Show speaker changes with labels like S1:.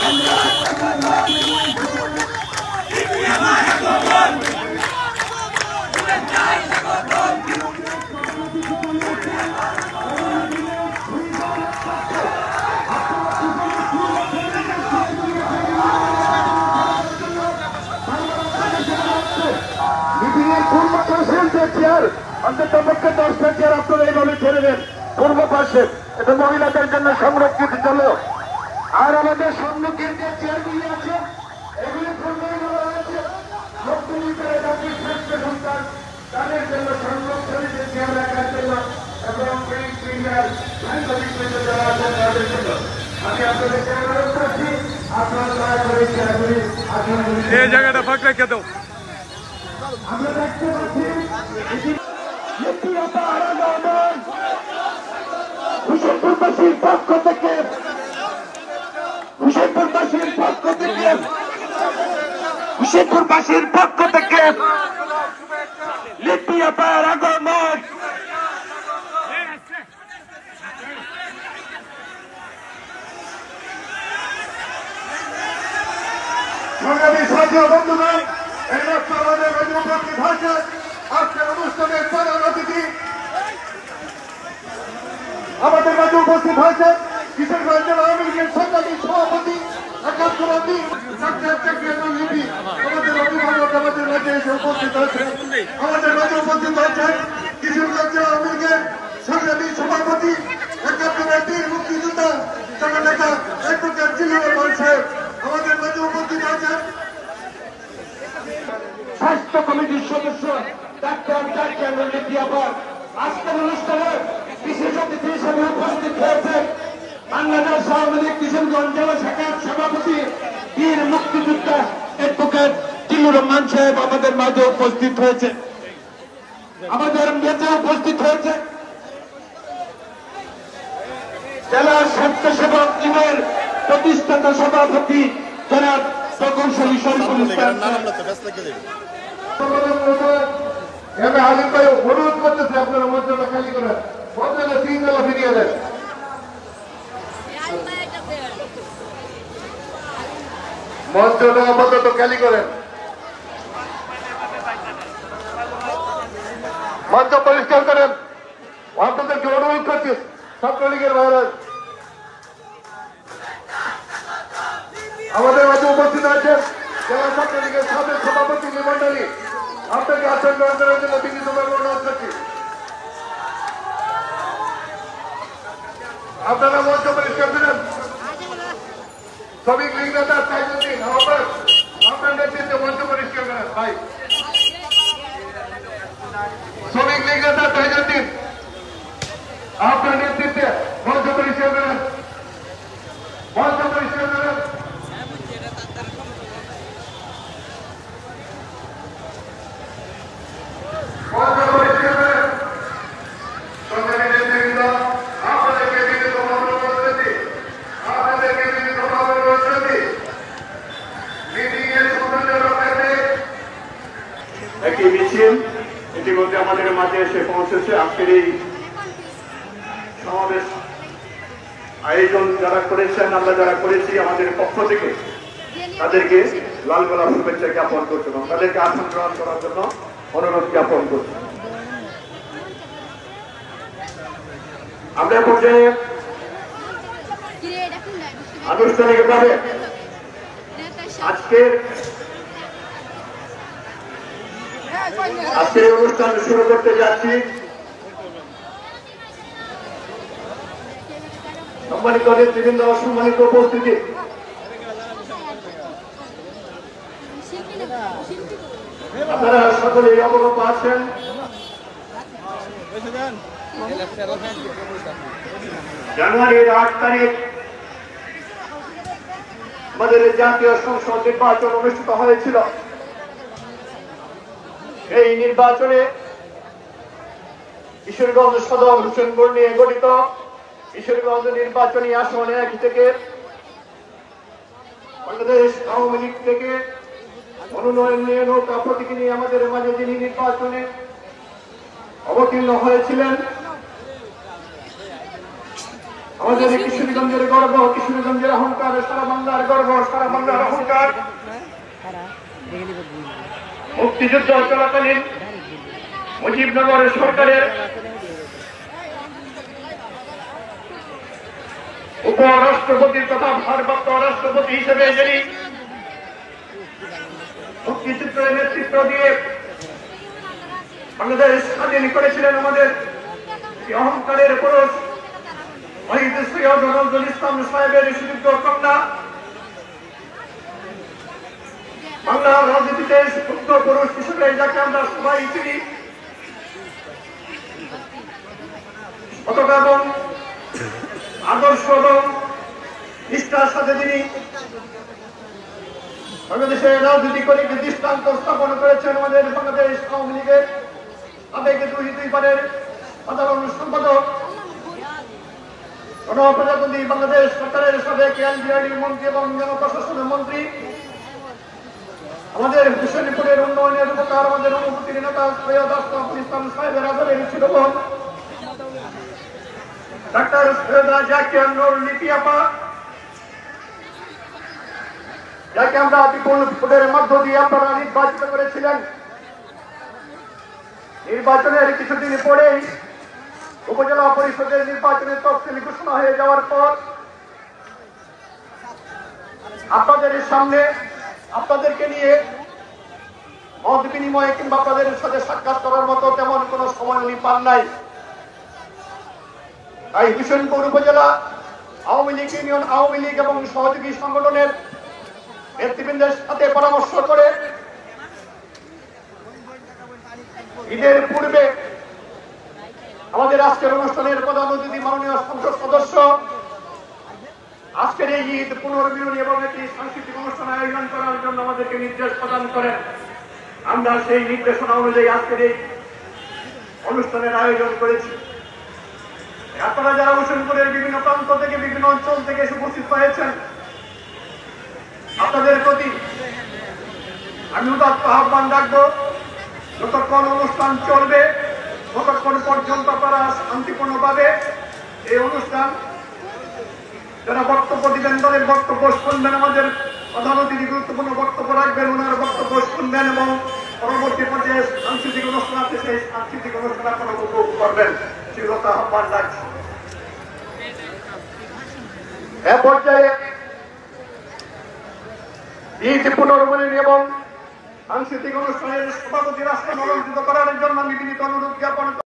S1: অন্ততপক্ষে 10টা চেয়ার আপনারা এইভাবে ছেড়ে দেন পূর্ব পাশে, এটা মহিলাদের জন্য সংরক্ষিত ছিল। আর আমাদের সম্মুখের যে চেয়ারগুলি আছে এগুলি তাদের জন্য সংরক্ষণের যে চেয়ার রাখার জন্য এবং যারা আছেন তাদের জন্য আমি আপনাদেরকে অনুরোধ করছি আপনারা দয়া করে চেয়ারগুলি
S2: এই জায়গাটা ফাঁকা রেখে দাও।
S1: আমরা দেখতে পাচ্ছি হুসেনপুরবাসীর পক্ষ থেকে লিপি আপার আগমন সংগ্রামী সাথী বন্ধুগণ, এই মাত্র আমাদের মাঝে উপস্থিত হয়েছে আজকের অনুষ্ঠানের প্রধান অতিথি, আমাদের মাঝে উপস্থিত হয়েছে কিশোরগঞ্জ জেলা আওয়ামী লীগের সংগ্রামী সভাপতি আমাদের অভিভাবক আমাদের মাঝে এসে উপস্থিত হয়েছে। আমাদের মাঝে উপস্থিত হয়েছে কিশোরগঞ্জ জেলা আওয়ামী লীগের সংগ্রামী সভাপতি একাত্তরের বীর মুক্তিযোদ্ধা জননেতা অ্যাডভোকেট জিল্লুর রহমান সাহেব। আমাদের মাঝে উপস্থিত আছেন স্বাস্থ্য কমিটির সদস্য ডাক্তার লিপি আপা। আজকের অনুষ্ঠানে বিশেষ অতিথি হিসেবে উপস্থিত হয়েছে বাংলাদেশ আওয়ামী লীগ কিশোরগঞ্জ জেলা শাখার সভাপতি বীর মুক্তিযোদ্ধা অ্যাডভোকেট জিল্লুর রহমান সাহেব আমাদের মাঝে উপস্থিত হয়েছে। আমাদের মেতে উপস্থিত হয়েছে জেলা স্বেচ্ছাসেবক লীগের প্রতিষ্ঠাতা সভাপতি জনাব প্রকৌশলী শরীফুল ইসলাম। হালিম ভাই অনুরোধ করতেছে আপনারা মঞ্চটা খালি করেন, মঞ্চটা 3 তলা ফিরিয়ে দেন। মঞ্চটা আপাতত খালি করেন, মঞ্চ পরিষ্কার করেন। আপনাদেরকে অনুরোধ করছি ছাত্রলীগের ভাইরা আমাদের মাঝে উপস্থিত আছেন জেলা ছাত্রলীগের সাবেক সভাপতি মন্ডলী, আপনাকে আসন গ্রহণ করার জন্য বিনীতভাবে অনুরোধ করছি। আপনারা মঞ্চ পরিষ্কার করেন। শ্রমিক লীগ নেতা তাইজুদ্দিন আপনার নেতৃত্বে মঞ্চ পরিষ্কার করেন ভাই। শ্রমিক লীগ নেতা তাইজুদ্দিন আপনার নেতৃত্বে মঞ্চ পরিষ্কার করেন, মঞ্চ পরিষ্কার করেন। একটি মিছিল ইতিমধ্যে আমাদের মাঝে এসে পৌঁছেছে। আজকের এই সমাবেশ আয়োজন যারা করেছেন, আমরা যারা করেছি আমাদের পক্ষ থেকে তাদেরকে লাল গোলাপ শুভেচ্ছা জ্ঞাপন করছেন, তাদেরকে আসন গ্রহণ করার জন্য অনুরোধ জ্ঞাপন করছেন। আমরা পর্যায়ে আনুষ্ঠানিকভাবে আজকের অনুষ্ঠান শুরু করতে যাচ্ছি। সম্মানিত নেতৃবৃন্দ, সম্মানিত উপস্থিতি, আপনারা সকলেই অবগত আছেন জানুয়ারির 8 তারিখ আমাদের জাতীয় সংসদ নির্বাচন অনুষ্ঠিত হয়েছিল। এই নির্বাচনে কিশোরগঞ্জ সদর হোসেনপুর নিয়ে গঠিত কিশোরগঞ্জ নির্বাচনী আসন 1 থেকে বাংলাদেশ আওয়ামী লীগ থেকে মনোনয়ন নিয়ে নৌকা প্রতীকে নিয়ে আমাদের মাঝে যিনি নির্বাচনে অবতীর্ণ হয়েছিলেন আমাদের কিশোরগঞ্জের গর্ব, কিশোরগঞ্জের অহংকার, সারা বাংলার গর্ব, সারা বাংলার অহংকার। মুক্তিযুদ্ধ চলাকালীন মুজিবনগর সরকারের উপরাষ্ট্রপতির তথা ভারপ্রাপ্ত রাষ্ট্রপতি হিসেবে যিনি মুক্তিযুদ্ধের নেতৃত্ব দিয়ে বাংলাদেশ স্বাধীন করেছিলেন, আমাদের অহংকারের পুরুষ শহীদ সৈয়দ নজরুল ইসলাম সাহেবের সুযোগ্য কন্যা, বাংলার রাজনীতিতে সুযোগ্য পুরুষ হিসেবে যাকে আমরা সবাই চিনি, এবং আদর্শ এবং নিষ্ঠার সাথে যিনি বাংলাদেশের রাজনীতি করে দৃষ্টান্ত স্থাপন করেছেন, আমাদের বাংলাদেশ আওয়ামী লীগের সাবেক দুই পারের সাধারণ সম্পাদক, গণপ্রজাতন্ত্রী বাংলাদেশ সরকারের সাবেক এলবিআইডি মন্ত্রী এবং জনপ্রশাসনের মন্ত্রী, আমাদের হোসেনপুরের উন্নয়নের উপকার, আমাদের অনুভূতির নেতা সৈয়দ আশরাফ ইসলাম সাহেবের আদরের ছিল ডাক্তার সৈয়দা জাকিয়া নূর লিপি আপা, যাকে আমরা বিপুল ভোটের মধ্য দিয়ে আপনারা নির্বাচিত করেছিলেন। নির্বাচনের কিছুদিন পরেই উপজেলা পরিষদের নির্বাচনের তফসিল ঘোষণা হয়ে যাওয়ার পর আপনাদের সামনে আপনাদেরকে নিয়ে মত বিনিময়ে কিংবা আপনাদের সাথে সাক্ষাৎ করার মতো তেমন কোনো সময় উনি পান নাই। তাই হোসেনপুর উপজেলা আওয়ামী লীগ ইউনিয়ন আওয়ামী লীগ এবং সহযোগী সংগঠনের নেতৃবৃন্দের সাথে পরামর্শ করে ঈদের পূর্বে আমাদের আজকের অনুষ্ঠানের প্রধান অতিথি মাননীয় সংসদ সদস্য আজকের এই ঈদ পুনর্মিলনী এবং একটি সাংস্কৃতিক অনুষ্ঠান আয়োজন করার জন্য আমাদেরকে নির্দেশ প্রদান করেন। আমরা সেই নির্দেশনা অনুযায়ী আজকের এই অনুষ্ঠানের আয়োজন করেছি। আপনারা যারা হোসেনপুরের বিভিন্ন প্রান্ত থেকে বিভিন্ন অঞ্চল থেকে উপস্থিত হয়েছেন, আপনাদের প্রতি আমি উদাত্ত আহ্বান রাখবো, যতক্ষণ অনুষ্ঠান চলবে ততক্ষণ পর্যন্ত আপনারা শান্তিপূর্ণভাবে এই অনুষ্ঠান যারা বক্তব্য দিবেন তাদের বক্তব্য শুনবেন, আমাদের প্রধান অতিথি গুরুত্বপূর্ণ বক্তব্য রাখবেন, ওনার বক্তব্য শুনবেন এবং পরবর্তী পর্যায়ে সাংস্কৃতিক অনুষ্ঠান আছে সেই সাংস্কৃতিক অনুষ্ঠান আপনারা উপভোগ করবেন। দৃঢ়তা আহ্বান রাখছি। এ পর্যায়ে ঈদ পুনর্মিলনী এবং সাংস্কৃতিক অনুষ্ঠানের সভাপতি রাষ্ট্র অলঙ্কৃত করার জন্য আমি বিনীত অনুরোধ জ্ঞাপন